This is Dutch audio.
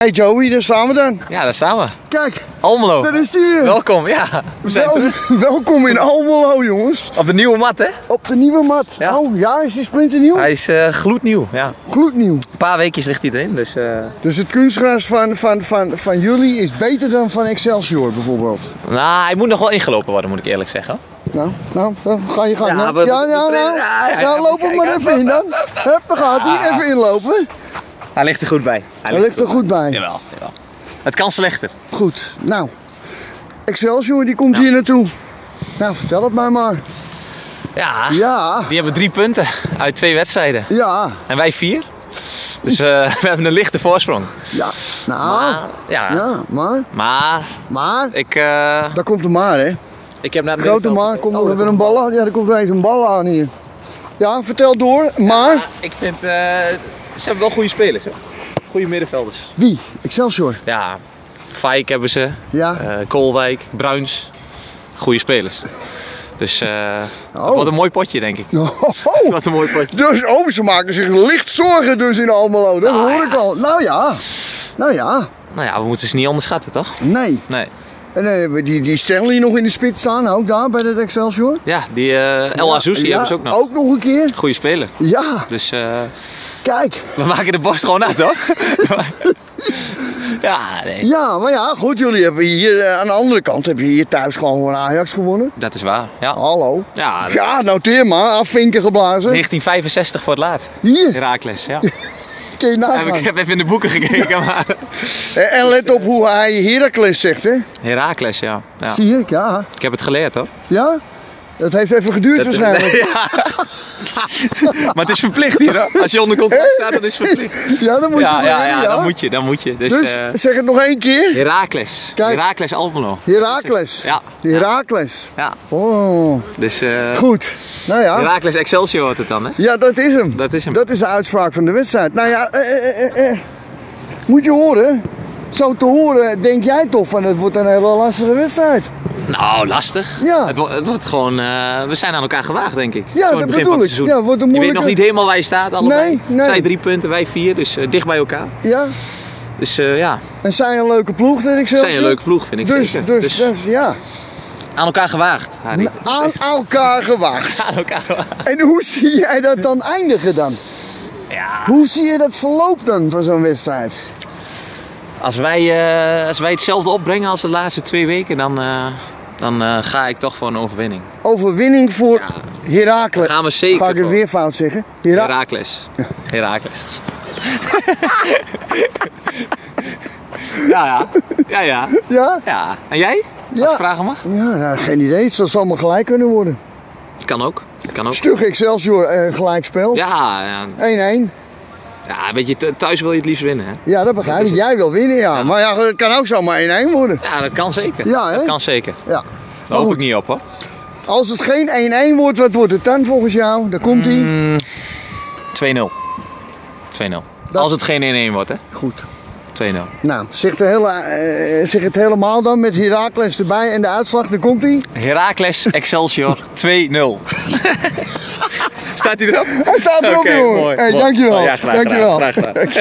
Hey Joey, daar staan we dan. Ja, daar staan we. Kijk, Almelo. daar is hij weer. Welkom, ja. We zijn terug. Welkom in Almelo, jongens. Op de nieuwe mat, hè? Op de nieuwe mat. Ja. Oh, ja, is hij splinternieuw? Hij is gloednieuw, ja. Gloednieuw. Een paar weekjes ligt hij erin, dus... Dus het kunstgras van jullie is beter dan van Excelsior bijvoorbeeld? Nou, hij moet nog wel ingelopen worden, moet ik eerlijk zeggen. Nou, ga je gang. Ja, nou. ja, Loop hem maar even in dan. Hup, daar gaat hij. Even inlopen. Hij ligt er goed bij. Hij ligt er goed bij. Jawel. Het kan slechter. Goed, nou. Excelsior, die komt hier naartoe. Nou, vertel het mij maar. Ja, die hebben 3 punten uit 2 wedstrijden. Ja. En wij 4. Dus we hebben een lichte voorsprong. Ja, nou. Maar. Daar komt de maar, hè. Ik heb naar de grote maar, komt er weer een bal aan. Ja, er komt weer een bal aan hier. Ja, vertel door, maar. Ja, ik vind, ze hebben wel goede spelers, hè. Goede middenvelders. Wie? Excelsior? Ja, Fijk hebben ze. Ja. Koolwijk, Bruins. Goede spelers. Dus wat een mooi potje, denk ik. Wat een mooi potje. Dus ze maken zich licht zorgen dus in Almelo. Dat hoor ik al. Nou ja, we moeten ze niet onderschatten, toch? Nee. En die Stanley nog in de spits staan, ook daar bij het Excelsior. Ja, die El Azouz, hebben ze ook nog. Ook nog een keer. Goeie speler. Ja. Dus kijk. We maken de borst gewoon uit, hoor. Ja, nee. Ja, maar ja, goed, jullie hebben hier aan de andere kant heb je hier thuis gewoon van Ajax gewonnen. Dat is waar, ja. Hallo. Ja, noteer maar, afvinken geblazen. 1965 voor het laatst. Hier? Heracles, ja. Kun je nagaan. Ik heb even in de boeken gekeken, maar... En let op hoe hij Heracles zegt, hè? Heracles, ja. Zie ik, ja. Ik heb het geleerd, hoor. Ja? Dat heeft even geduurd waarschijnlijk. Maar het is verplicht hier, hoor. Als je onder contract staat, dan is het verplicht. Ja, dan moet je dan moet je. Dus zeg het nog 1 keer. Heracles. Kijk. Heracles Almelo. Heracles. Ja. Heracles. Ja. Oh. Dus, goed. Nou ja. Heracles Excelsior wordt het dan, hè? Ja, dat is hem. Dat is de uitspraak van de wedstrijd. Nou ja, moet je horen. Zo te horen denk jij toch van het wordt een hele lastige wedstrijd. Nou, lastig. Ja. Het wordt gewoon, we zijn aan elkaar gewaagd, denk ik. Ja, dat bedoel ik. Ja, wordt een je weet nog niet helemaal waar je staat, allebei. Nee. Zij 3 punten, wij 4, dus dicht bij elkaar. Ja. Dus ja. En zij een leuke ploeg, denk ik zelf. Zij een leuke ploeg, vind ik zeker. Dus ja. Aan elkaar gewaagd, Harry. Aan elkaar gewaagd. Aan elkaar gewaagd. En hoe zie jij dat dan eindigen dan? Ja. Hoe zie je dat verloop dan van zo'n wedstrijd? Als wij hetzelfde opbrengen als de laatste 2 weken, dan ga ik toch voor een overwinning. Overwinning voor Heracles. Gaan we zeker. Ga ik het weer fout zeggen? Heracles. Ja. Ja. En jij? Als ik vragen mag? Ja, nou, geen idee. Het zou zomaar gelijk kunnen worden. Kan ook. Stug Excelsior gelijkspel. Ja. 1-1. Ja, weet je, thuis wil je het liefst winnen, hè? Ja, dat begrijp ik. Jij wil winnen, ja. Maar ja, het kan ook zomaar 1-1 worden. Ja, dat kan zeker. Ja, hè? Dat kan zeker. Ja. Daar hoop ik niet op, hoor. Als het geen 1-1 wordt, wat wordt het dan volgens jou? Daar komt hij. 2-0. Als het geen 1-1 wordt, hè? Goed. 2-0. Nou, zeg het helemaal dan met Heracles erbij en de uitslag, daar komt hij. Heracles Excelsior 2-0. Staat hij erop? Hij staat erop, jongen. Mooi. Hey, dankjewel. Ja, graag gedaan.